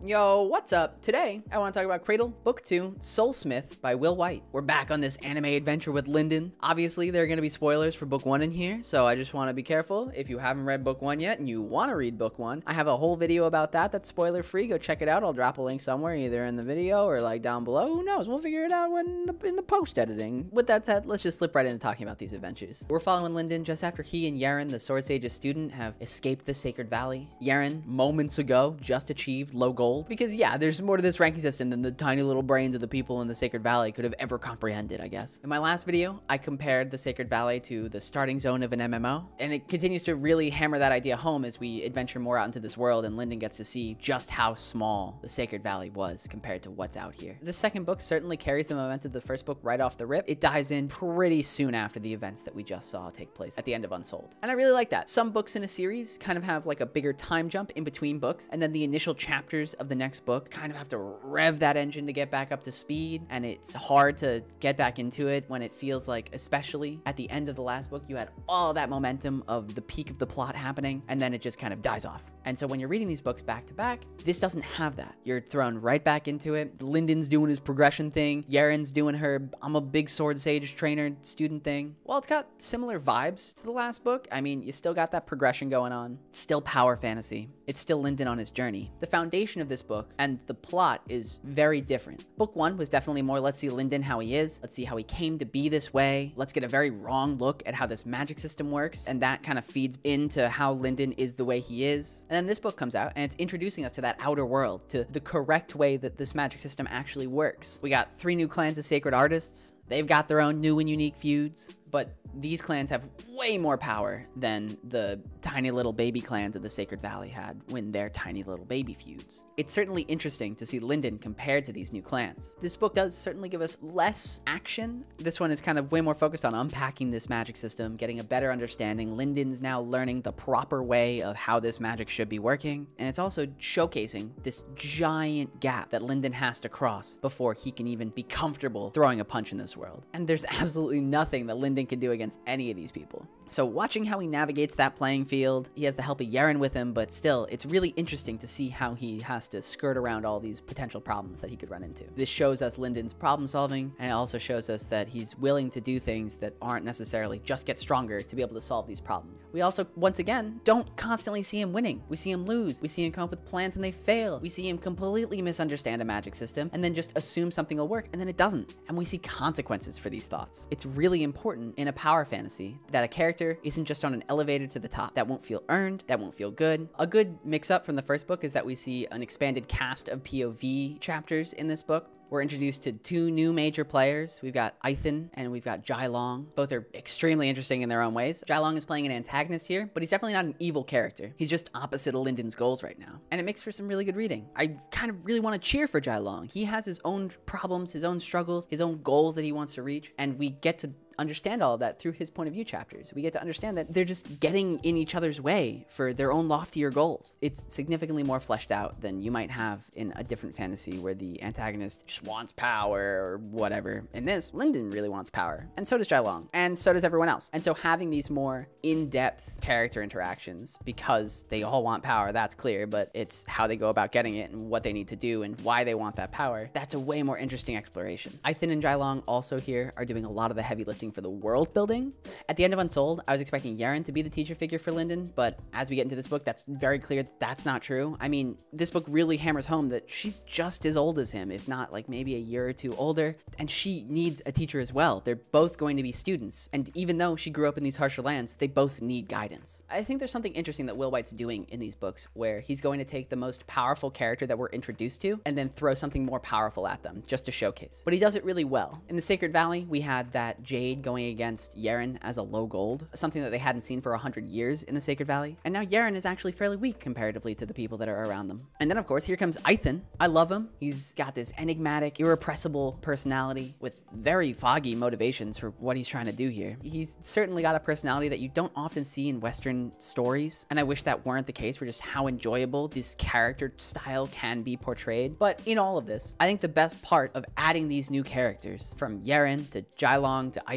Yo, what's up? Today, I want to talk about Cradle, Book 2, Soulsmith by Will White. We're back on this anime adventure with Linden. Obviously, there are going to be spoilers for Book 1 in here, so I just want to be careful. If you haven't read Book 1 yet and you want to read Book 1, I have a whole video about that that's spoiler-free. Go check it out. I'll drop a link somewhere, either in the video or like down below. Who knows? We'll figure it out in the post-editing. With that said, let's just slip right into talking about these adventures. We're following Linden just after he and Yaren, the Sword Sage's student, have escaped the Sacred Valley. Yaren, moments ago, just achieved low gold. Because yeah, there's more to this ranking system than the tiny little brains of the people in the Sacred Valley could have ever comprehended, I guess. In my last video, I compared the Sacred Valley to the starting zone of an MMO, and it continues to really hammer that idea home as we adventure more out into this world and Linden gets to see just how small the Sacred Valley was compared to what's out here. The second book certainly carries the momentum of the first book right off the rip. It dives in pretty soon after the events that we just saw take place at the end of Unsouled. And I really like that. Some books in a series kind of have like a bigger time jump in between books, and then the initial chapters of the next book kind of have to rev that engine to get back up to speed, and it's hard to get back into it when it feels like, especially at the end of the last book, you had all that momentum of the peak of the plot happening, and then it just kind of dies off. And so when you're reading these books back to back, this doesn't have that. You're thrown right back into it. Linden's doing his progression thing. Yaren's doing her I'm a big sword sage trainer student thing. Well, it's got similar vibes to the last book. I mean, you still got that progression going on. It's still power fantasy. It's still Linden on his journey. The foundation of this book and the plot is very different. Book 1 was definitely more, let's see Linden how he is. Let's see how he came to be this way. Let's get a very wrong look at how this magic system works. And that kind of feeds into how Linden is the way he is. And then this book comes out and it's introducing us to that outer world, to the correct way that this magic system actually works. We got 3 new clans of sacred artists. They've got their own new and unique feuds, but these clans have way more power than the tiny little baby clans of the Sacred Valley had when their tiny little baby feuds. It's certainly interesting to see Linden compared to these new clans. This book does certainly give us less action. This one is kind of way more focused on unpacking this magic system, getting a better understanding. Linden's now learning the proper way of how this magic should be working, and it's also showcasing this giant gap that Linden has to cross before he can even be comfortable throwing a punch in this world. And there's absolutely nothing that Linden can do against any of these people. So watching how he navigates that playing field, he has the help of Yaren with him, but still, it's really interesting to see how he has to skirt around all these potential problems that he could run into. This shows us Linden's problem solving, and it also shows us that he's willing to do things that aren't necessarily just get stronger to be able to solve these problems. We also, once again, don't constantly see him winning. We see him lose. We see him come up with plans and they fail. We see him completely misunderstand a magic system and then just assume something will work, and then it doesn't. And we see consequences for these thoughts. It's really important in a power fantasy that a character isn't just on an elevator to the top. That won't feel earned, that won't feel good. A good mix-up from the first book is that we see an expanded cast of POV chapters in this book. We're introduced to 2 new major players. We've got Aithin and we've got Jai Long. Both are extremely interesting in their own ways. Jai Long is playing an antagonist here, but he's definitely not an evil character. He's just opposite of Linden's goals right now. And it makes for some really good reading. I kind of really want to cheer for Jai Long. He has his own problems, his own struggles, his own goals that he wants to reach, and we get to understand all of that through his point of view chapters. We get to understand that they're just getting in each other's way for their own loftier goals. It's significantly more fleshed out than you might have in a different fantasy where the antagonist just wants power or whatever. In this, Linden really wants power, and so does Jai Long, and so does everyone else. And so having these more in-depth character interactions, because they all want power, that's clear, but it's how they go about getting it and what they need to do and why they want that power. That's a way more interesting exploration. Aithin and Jai Long also here are doing a lot of the heavy lifting for the world building. At the end of Unsouled, I was expecting Yaren to be the teacher figure for Linden, but as we get into this book, that's very clear that's not true. I mean, this book really hammers home that she's just as old as him, if not like maybe a year or 2 older, and she needs a teacher as well. They're both going to be students, and even though she grew up in these harsher lands, they both need guidance. I think there's something interesting that Will White's doing in these books where he's going to take the most powerful character that we're introduced to and then throw something more powerful at them just to showcase. But he does it really well. In the Sacred Valley, we had that Jade going against Yaren as a low gold, something that they hadn't seen for 100 years in the Sacred Valley. And now Yaren is actually fairly weak comparatively to the people that are around them. And then of course, here comes Aithin. I love him. He's got this enigmatic, irrepressible personality with very foggy motivations for what he's trying to do here. He's certainly got a personality that you don't often see in Western stories. And I wish that weren't the case for just how enjoyable this character style can be portrayed. But in all of this, I think the best part of adding these new characters, from Yaren to Jai Long to Aithin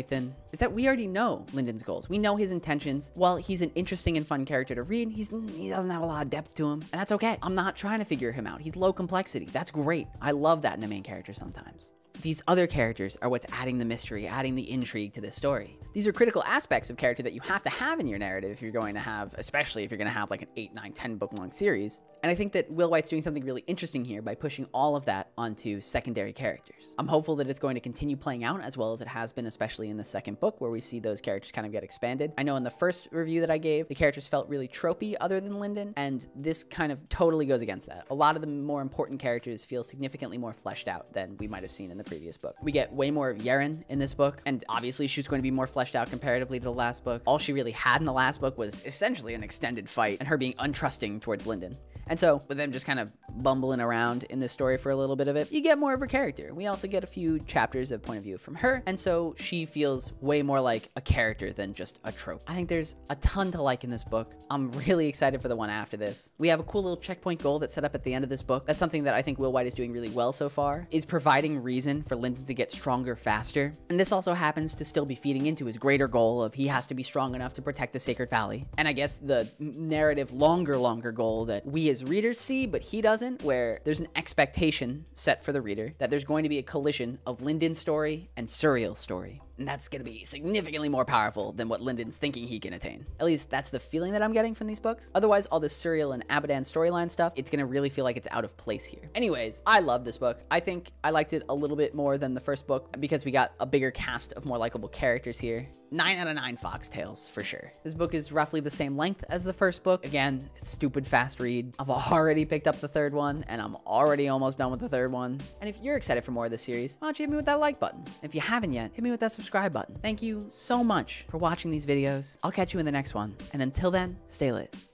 Ethan is that we already know Lyndon's goals. We know his intentions. While he's an interesting and fun character to read, he doesn't have a lot of depth to him, and that's okay. I'm not trying to figure him out. He's low complexity. That's great. I love that in a main character sometimes. These other characters are what's adding the mystery, adding the intrigue to this story. These are critical aspects of character that you have to have in your narrative if you're going to have, especially if you're going to have like an 8, 9, 10 book long series. And I think that Will Wight's doing something really interesting here by pushing all of that onto secondary characters. I'm hopeful that it's going to continue playing out as well as it has been, especially in the second book where we see those characters kind of get expanded. I know in the first review that I gave, the characters felt really tropey other than Lyndon, and this kind of totally goes against that. A lot of the more important characters feel significantly more fleshed out than we might have seen in the previous book. We get way more of Yeren in this book, and obviously she's going to be more fleshed out comparatively to the last book. All she really had in the last book was essentially an extended fight and her being untrusting towards Lyndon. And so, with them just kind of bumbling around in this story for a little bit of it, you get more of her character. We also get a few chapters of point of view from her, and so she feels way more like a character than just a trope. I think there's a ton to like in this book. I'm really excited for the one after this. We have a cool little checkpoint goal that's set up at the end of this book. That's something that I think Will Wight is doing really well so far, is providing reason for Lyndon to get stronger faster. And this also happens to still be feeding into his greater goal of he has to be strong enough to protect the Sacred Valley. And I guess the narrative longer goal that we as readers see, but he doesn't, where there's an expectation set for the reader that there's going to be a collision of Lyndon's story and Suriel's story. And that's going to be significantly more powerful than what Lyndon's thinking he can attain. At least that's the feeling that I'm getting from these books. Otherwise, all this Suriel and Abadan storyline stuff, it's going to really feel like it's out of place here. Anyways, I love this book. I think I liked it a little bit more than the first book because we got a bigger cast of more likable characters here. 9 out of 9 foxtails for sure. This book is roughly the same length as the first book. Again, it's stupid fast read. I've already picked up the third one and I'm already almost done with the third one. And if you're excited for more of this series, why don't you hit me with that like button? If you haven't yet, hit me with that subscribe button. Thank you so much for watching these videos. I'll catch you in the next one. And until then, stay lit.